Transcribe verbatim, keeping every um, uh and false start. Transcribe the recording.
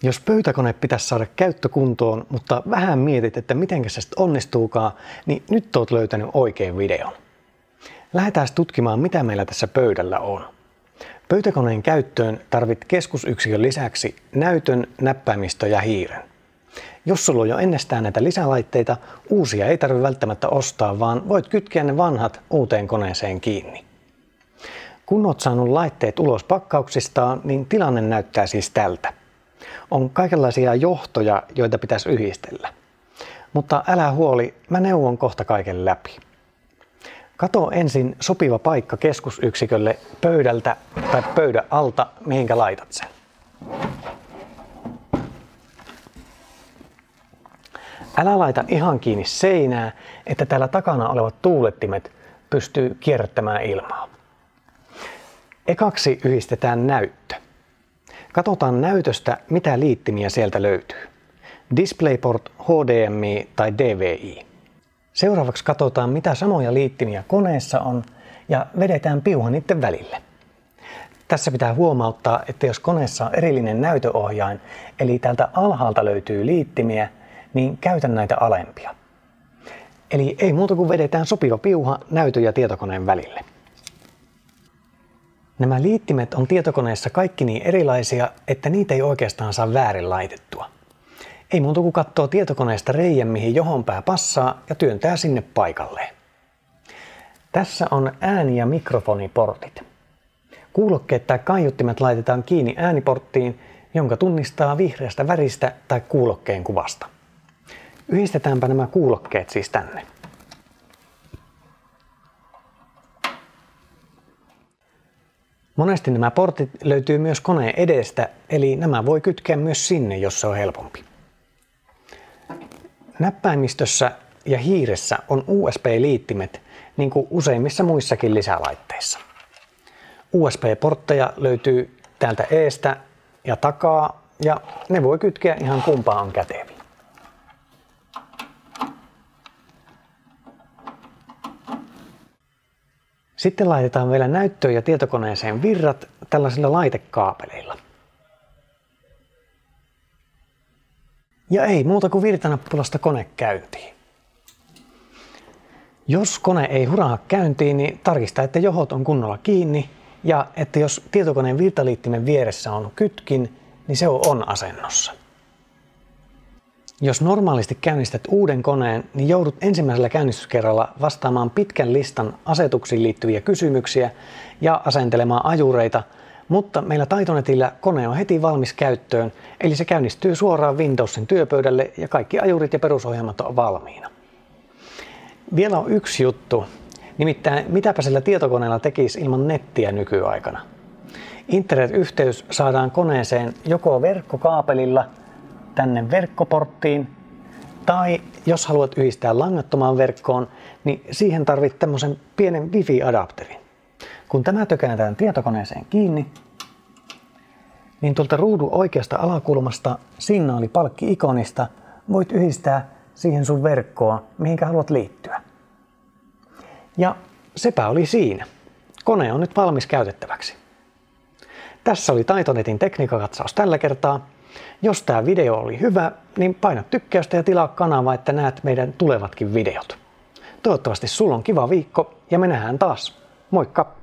Jos pöytäkone pitäisi saada käyttökuntoon, mutta vähän mietit, että miten se sitten onnistuukaan, niin nyt oot löytänyt oikein videon. Lähdetään tutkimaan, mitä meillä tässä pöydällä on. Pöytäkoneen käyttöön tarvit keskusyksikön lisäksi näytön, näppäimistön ja hiiren. Jos sulla on jo ennestään näitä lisälaitteita, uusia ei tarvitse välttämättä ostaa, vaan voit kytkeä ne vanhat uuteen koneeseen kiinni. Kun oot saanut laitteet ulos pakkauksistaan, niin tilanne näyttää siis tältä. On kaikenlaisia johtoja, joita pitäisi yhdistellä. Mutta älä huoli, mä neuvon kohta kaiken läpi. Kato ensin sopiva paikka keskusyksikölle pöydältä tai pöydän alta, mihinkä laitat sen. Älä laita ihan kiinni seinää, että täällä takana olevat tuulettimet pystyy kierrättämään ilmaa. Ekaksi yhdistetään näyttö. Katsotaan näytöstä, mitä liittimiä sieltä löytyy. DisplayPort, H D M I tai D V I. Seuraavaksi katsotaan, mitä samoja liittimiä koneessa on ja vedetään piuha niiden välille. Tässä pitää huomauttaa, että jos koneessa on erillinen näytöohjain, eli täältä alhaalta löytyy liittimiä, niin käytä näitä alempia. Eli ei muuta kuin vedetään sopiva piuha näytön ja tietokoneen välille. Nämä liittimet on tietokoneessa kaikki niin erilaisia, että niitä ei oikeastaan saa väärin laitettua. Ei muuta kuin katsoo tietokoneesta reijän, mihin johonpää passaa ja työntää sinne paikalleen. Tässä on ääni- ja mikrofoniportit. Kuulokkeet tai kaiuttimet laitetaan kiinni ääniporttiin, jonka tunnistaa vihreästä väristä tai kuulokkeen kuvasta. Yhdistetäänpä nämä kuulokkeet siis tänne. Monesti nämä portit löytyy myös koneen edestä, eli nämä voi kytkeä myös sinne, jos se on helpompi. Näppäimistössä ja hiiressä on U S B-liittimet, niin kuin useimmissa muissakin lisälaitteissa. U S B-portteja löytyy täältä eestä ja takaa, ja ne voi kytkeä ihan kumpaan on käteviä. Sitten laitetaan vielä näyttöön ja tietokoneeseen virrat tällaisilla laitekaapeleilla. Ja ei muuta kuin virtanappulasta kone käyntiin. Jos kone ei huraha käyntiin, niin tarkista, että johot on kunnolla kiinni ja että jos tietokoneen virtaliittimen vieressä on kytkin, niin se on on-asennossa. Jos normaalisti käynnistät uuden koneen, niin joudut ensimmäisellä käynnistyskerralla vastaamaan pitkän listan asetuksiin liittyviä kysymyksiä ja asentelemaan ajureita, mutta meillä Taitonetillä kone on heti valmis käyttöön, eli se käynnistyy suoraan Windowsin työpöydälle ja kaikki ajurit ja perusohjelmat on valmiina. Vielä on yksi juttu, nimittäin mitäpä sillä tietokoneella tekisi ilman nettiä nykyaikana. Internet-yhteys saadaan koneeseen joko verkkokaapelilla tänne verkkoporttiin, tai jos haluat yhdistää langattomaan verkkoon, niin siihen tarvit tämmöisen pienen wifi-adapterin. Kun tämä tökääntään tietokoneeseen kiinni, niin tuolta ruudun oikeasta alakulmasta signaalipalkki-ikonista voit yhdistää siihen sun verkkoon, mihinkä haluat liittyä. Ja sepä oli siinä. Kone on nyt valmis käytettäväksi. Tässä oli Taitonetin tekniikkakatsaus tällä kertaa. Jos tämä video oli hyvä, niin paina tykkäystä ja tilaa kanava, että näet meidän tulevatkin videot. Toivottavasti sulla on kiva viikko ja me nähdään taas. Moikka!